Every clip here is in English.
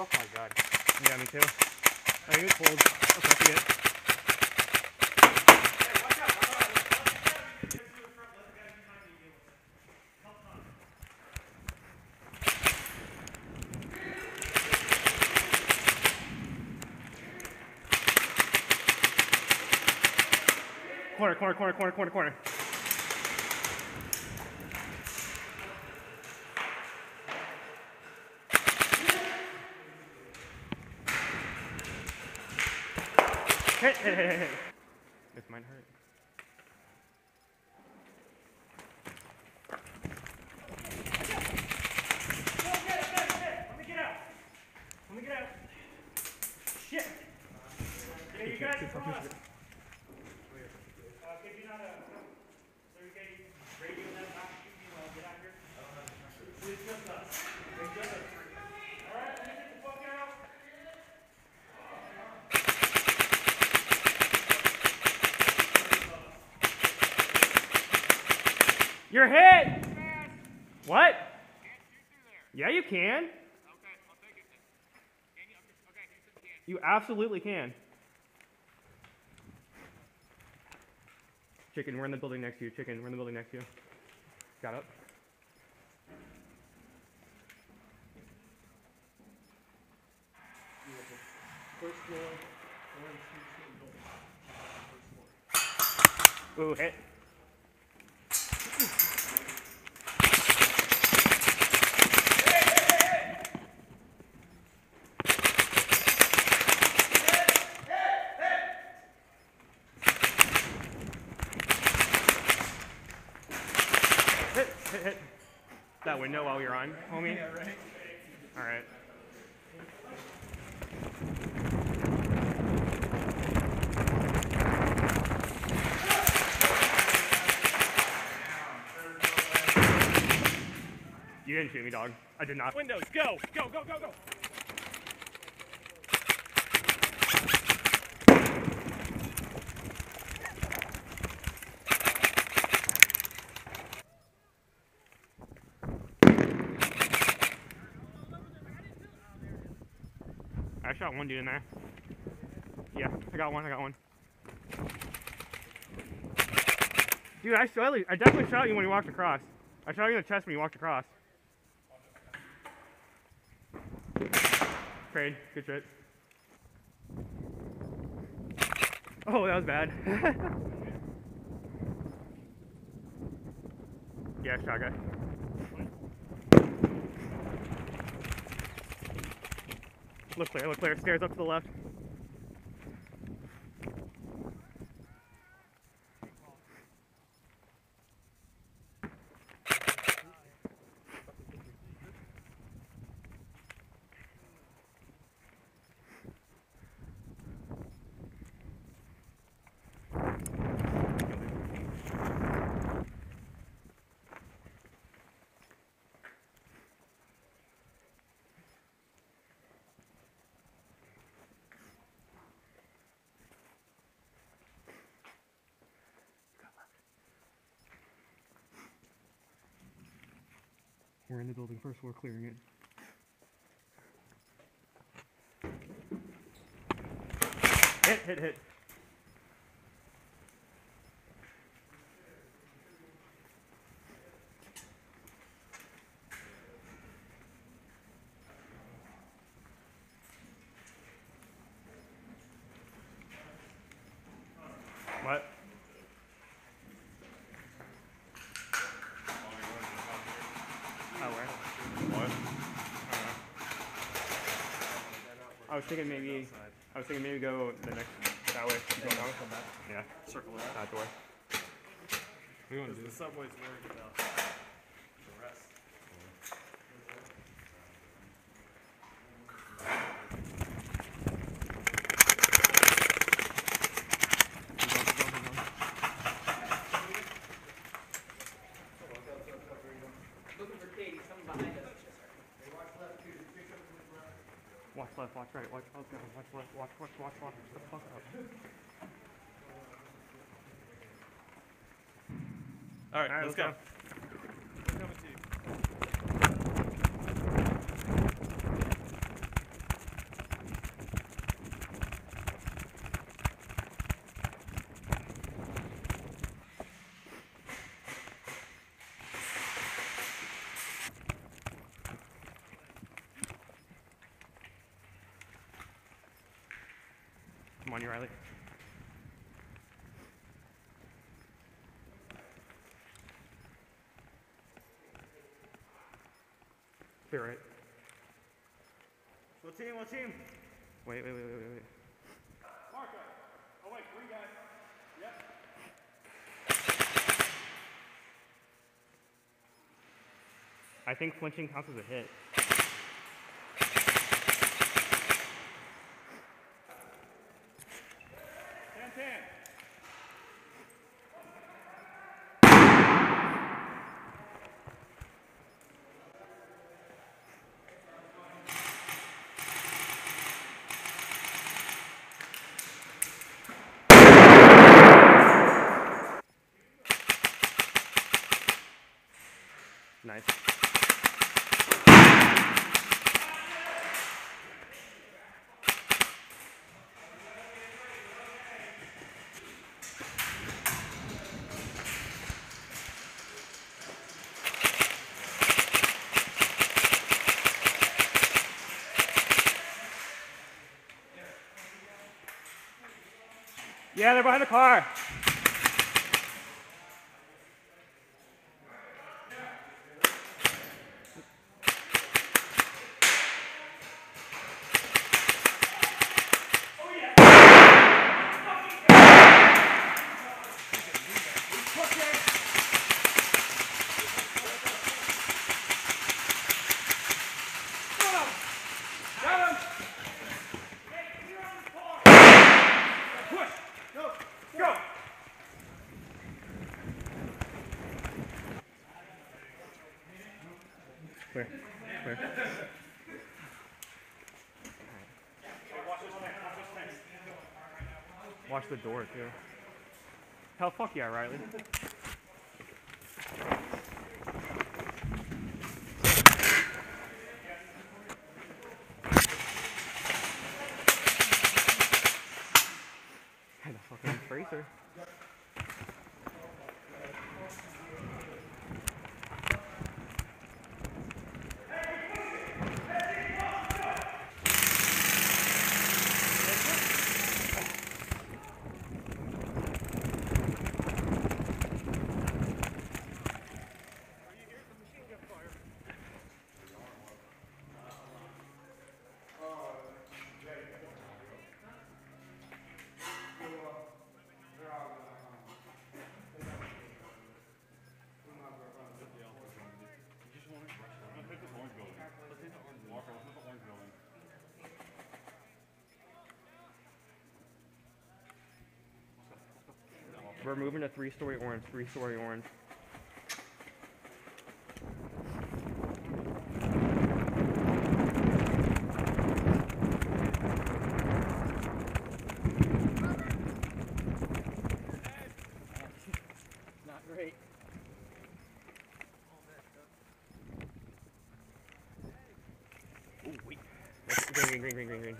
Oh my god. Yeah, me too. I think it's cold. I'll touch it. Corner, corner, corner, corner, corner, corner. Hit, hit, hit, hit. This might hurt. Let me get out. Let me get out. Shit. Yeah, you guys from us. Could you not, so you can radio them not shooting while get out here? It's just us. It's just us three. Alright, let me get the fuck out. You're hit! What? Yeah, you can. You absolutely can. Chicken, we're in the building next to you. Chicken, we're in the building next to you. Got up. First floor. Ooh, hit. Hit. That window while you're on, homie? Yeah, right. Alright. You didn't shoot me, dog. I did not. Windows, go! Go, go, go, go! I shot one dude in there. Yeah, I got one. Dude, I definitely shot you when you walked across. I shot you in the chest when you walked across. Trade, good shit. Oh, that was bad. Yeah, shotgun. Look clear. Stairs up to the left. We're in the building first, we're clearing it. Hit. What? Oh, where? What? I was thinking maybe go the next that way. Yeah. Circle it. That door. We want to do the subway's worried about the rest. Looking for Katie, someone behind us. Watch left, watch right, watch up, watch left, watch the fuck up. Alright, let's go. We're coming to you. on you, Riley. Clear right. What team? What team? Wait. Marco. Oh wait, 3 guys. Yep. I think flinching counts as a hit. 10-10. Nice. Yeah, they're behind the car. Clear. Watch the door too. Hell, fuck yeah, Riley. And a fucking tracer. We're moving to 3-story orange, 3-story orange. Not great. Ooh, wait. Green.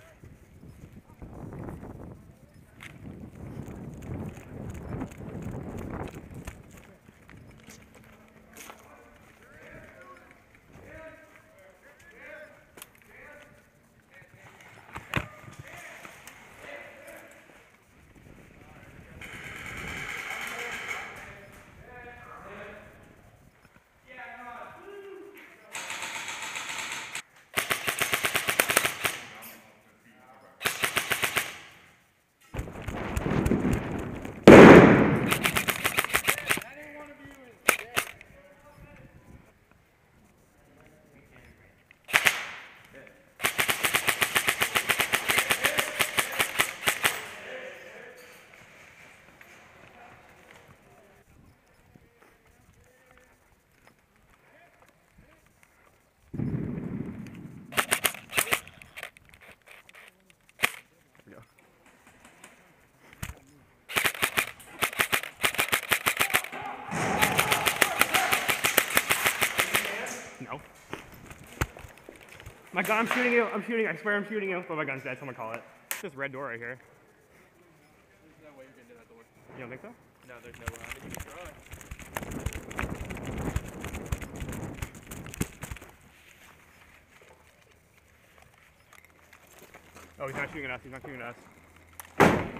No. My gun, I'm shooting you. I swear I'm shooting you. But my gun's dead, someone call it. It's this red door right here. There's no way you're getting to that door. You don't think so? No, there's no way. I mean, you can try. Oh, he's not shooting at us.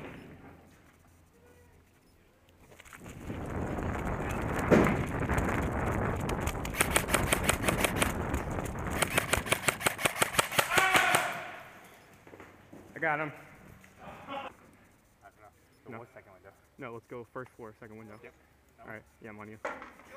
got him. No. No. What second window? No, let's go first floor, second window. Yep. No. All right. Yeah, I'm on you.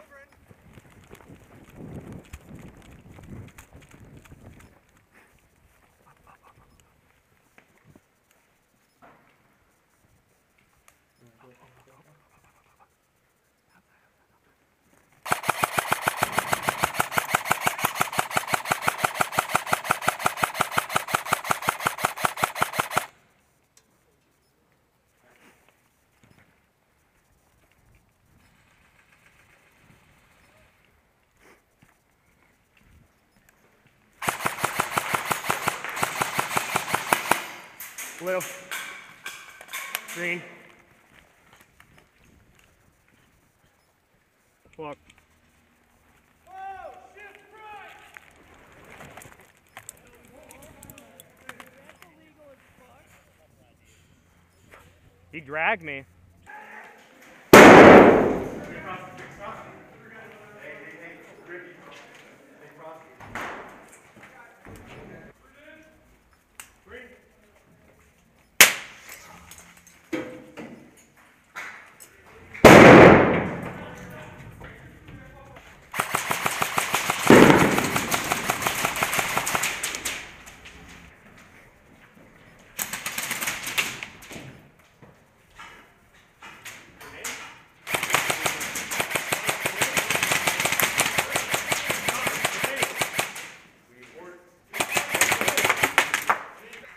Blue. Green. Walk. He dragged me.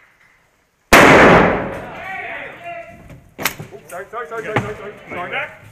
Sorry. Sorry.